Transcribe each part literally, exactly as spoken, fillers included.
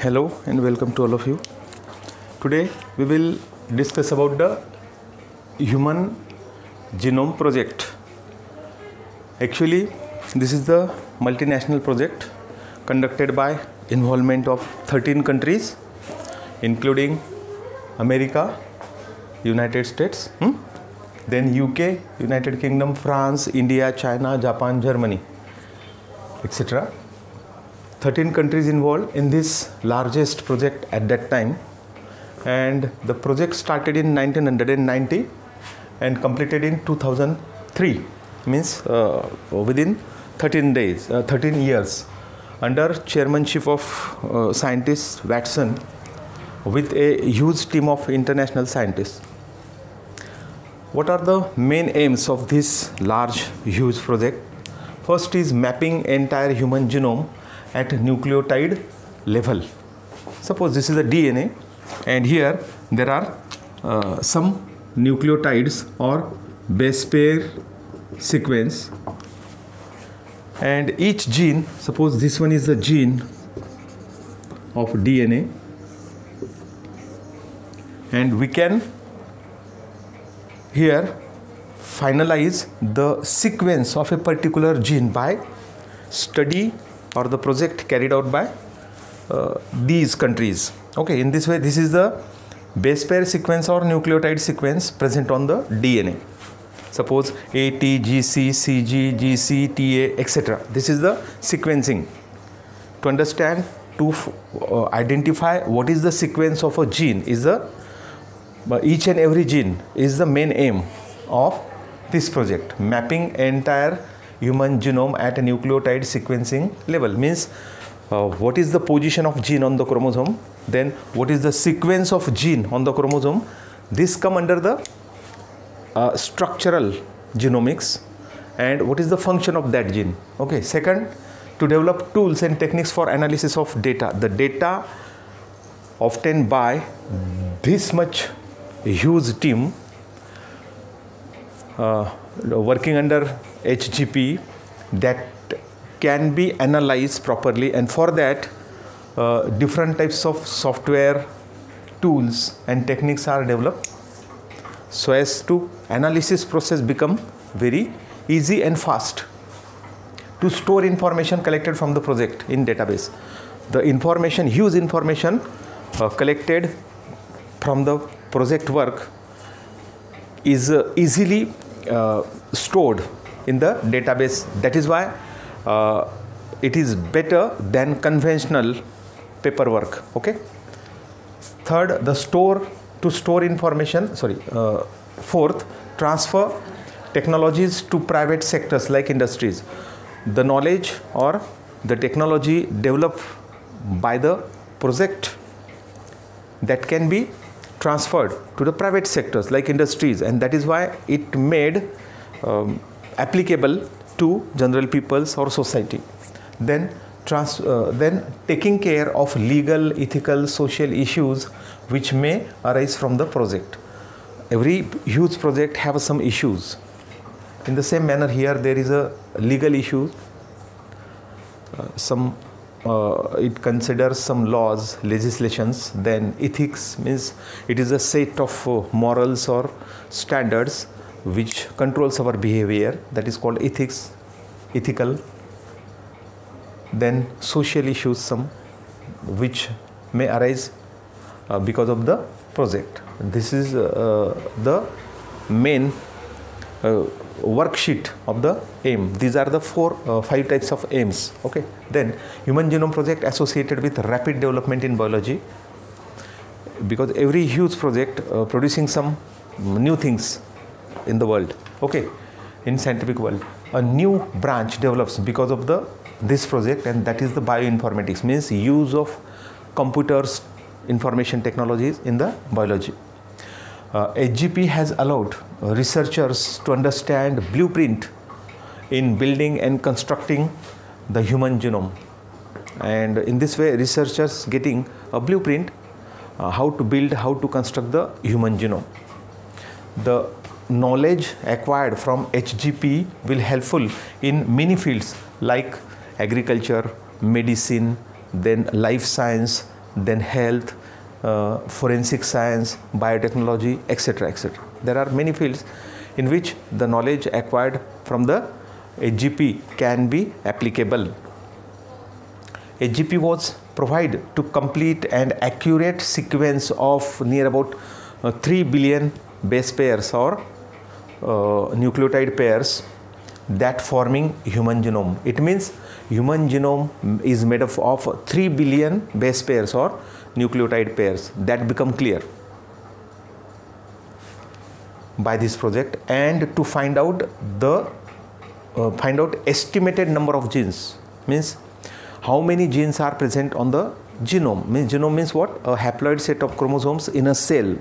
Hello and welcome to all of you. Today we will discuss about the Human Genome Project. Actually, this is the multinational project conducted by involvement of thirteen countries, including America, United States, hmm? then U K, United Kingdom, France, India, China, Japan, Germany, et cetera. thirteen countries involved in this largest project at that time, and the project started in nineteen ninety and completed in two thousand three, means uh, within thirteen days, uh, thirteen years, under chairmanship of uh, scientist Watson, with a huge team of international scientists. What are the main aims of this large huge project? First is mapping entire human genome at nucleotide level. Suppose this is a D N A, and here there are uh, some nucleotides or base pair sequence, and each gene, suppose this one is the gene of D N A, and we can here finalize the sequence of a particular gene by study or the project carried out by uh, these countries. Okay, in this way, this is the base pair sequence or nucleotide sequence present on the D N A. Suppose A, T, G, C, C, G, G, C, T, A, et cetera. This is the sequencing. To understand, to uh, identify what is the sequence of a gene is the uh, each and every gene is the main aim of this project. Mapping entire human genome at a nucleotide sequencing level means uh, what is the position of gene on the chromosome, then what is the sequence of gene on the chromosome. This come under the uh, structural genomics, and what is the function of that gene. Okay. Second, to develop tools and techniques for analysis of data. The data obtained by this much huge team uh, working under H G P, that can be analyzed properly, and for that uh, different types of software tools and techniques are developed so as to analysis process become very easy and fast. To store information collected from the project in database, the information, huge information uh, collected from the project work is uh, easily uh, stored in the database. That is why uh, it is better than conventional paperwork. Okay. Third, the store to store information. Sorry. Uh, fourth, transfer technologies to private sectors like industries. The knowledge or the technology developed by the project that can be transferred to the private sectors like industries, and that is why it made um, applicable to general peoples or society. Then trans uh, then taking care of legal, ethical, social issues which may arise from the project. Every huge project has some issues. In the same manner, here there is a legal issue. Uh, some uh, it considers some laws, legislations. Then ethics means it is a set of uh, morals or standards which controls our behavior. That is called ethics, ethical. Then social issues, some which may arise uh, because of the project. This is uh, the main uh, worksheet of the aim. These are the four, uh, five types of aims. Okay. Then Human Genome Project associated with rapid development in biology, because every huge project uh, producing some new things in the world. Okay. In scientific world, a new branch develops because of the this project, and that is the bioinformatics, means use of computers, information technologies in the biology. Uh, H G P has allowed uh, researchers to understand blueprint in building and constructing the human genome, and in this way researchers getting a blueprint uh, how to build, how to construct the human genome. The knowledge acquired from H G P will helpful in many fields like agriculture, medicine, then life science, then health, uh, forensic science, biotechnology, etc, et cetera. There are many fields in which the knowledge acquired from the H G P can be applicable. H G P was provided to complete and accurate sequence of near about uh, three billion base pairs or uh, nucleotide pairs that forming human genome. It means human genome is made up of three billion base pairs or nucleotide pairs that become clear by this project, and to find out the uh, find out estimated number of genes, means how many genes are present on the genome. Means genome means what? A haploid set of chromosomes in a cell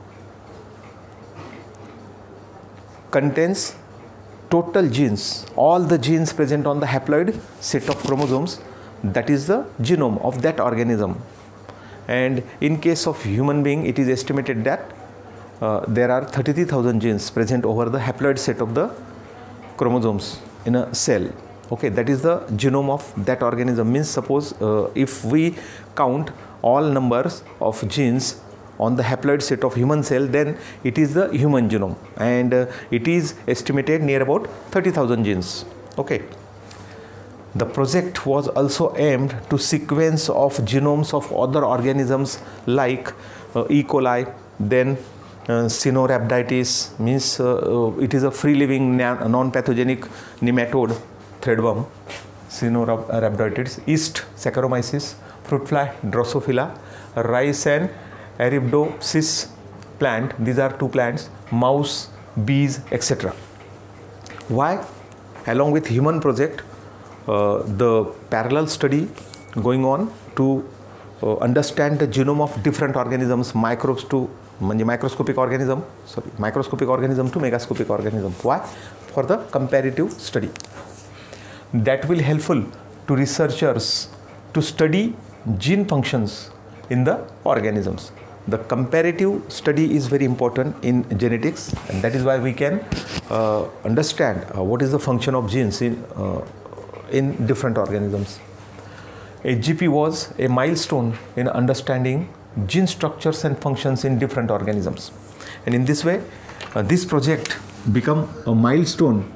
contains total genes, all the genes present on the haploid set of chromosomes, that is the genome of that organism. And in case of human being, it is estimated that uh, there are thirty-three thousand genes present over the haploid set of the chromosomes in a cell. Okay, that is the genome of that organism. Means suppose uh, if we count all numbers of genes on the haploid set of human cell, then it is the human genome, and uh, it is estimated near about thirty thousand genes. Okay. The project was also aimed to sequence of genomes of other organisms like uh, E. coli, then uh, Caenorhabditis, means uh, uh, it is a free-living non-pathogenic nematode threadworm, Caenorhabditis, yeast Saccharomyces, fruit fly Drosophila, rice and Arabidopsis plant, these are two plants, mouse, bees, et cetera. Why? Along with human project, uh, the parallel study going on to uh, understand the genome of different organisms, microbes to microscopic organism, sorry, microscopic organism to megascopic organism. Why? For the comparative study. That will helpful to researchers to study gene functions in the organisms. The comparative study is very important in genetics, and that is why we can uh, understand uh, what is the function of genes in, uh, in different organisms. H G P was a milestone in understanding gene structures and functions in different organisms. And in this way, uh, this project become a milestone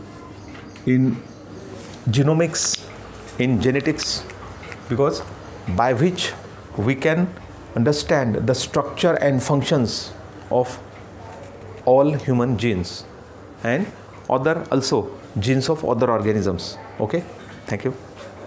in genomics, in genetics, because by which we can understand the structure and functions of all human genes and other also genes of other organisms. Okay, thank you.